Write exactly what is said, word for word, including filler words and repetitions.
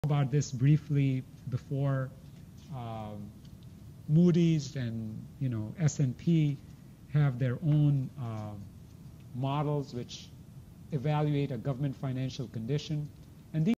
about this briefly before. Um, Moody's and you know S and P have their own uh, models which evaluate a government financial condition, and these